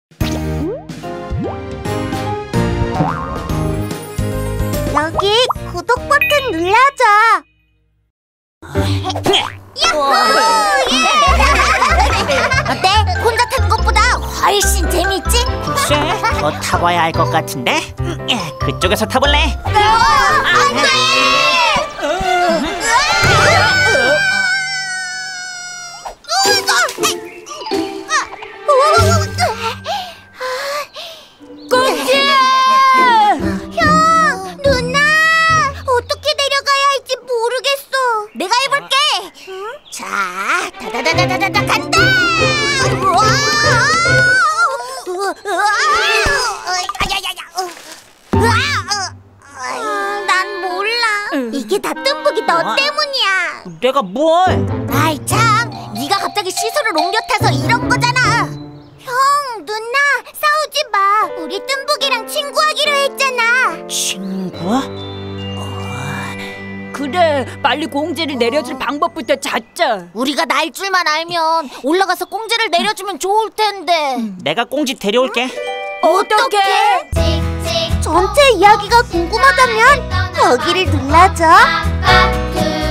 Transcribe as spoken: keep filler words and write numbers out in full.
여기 구독 버튼 눌러줘. 어때? 혼자 타는 것보다 훨씬 재밌지? 글쎄, 더 타봐야 할 것 같은데? 그쪽에서 타볼래? 안 돼! 꽁지야! 형! 누나! 어떻게 내려가야 할지 모르겠어. 내가 해볼게! 자, 다다다다다다 간다! 우와! 아야야야! 난 몰라. 이게 다 뜸북이 너 때문이야. 내가 뭘? 아이 참! 네가 갑자기 시설을 옮겨 타서 이런 거잖아. 형, 누나, 싸우지 마. 우리 뜸북이랑 친구하기로 했잖아. 친구야? 그래, 빨리 공지를 내려줄 방법부터 찾자. 우리가 날 줄만 알면 올라가서 꽁지를 내려주면 좋을 텐데. 내가 꽁지 데려올게. 어떡해? 전체 이야기가 궁금하다면 여기를 눌러줘.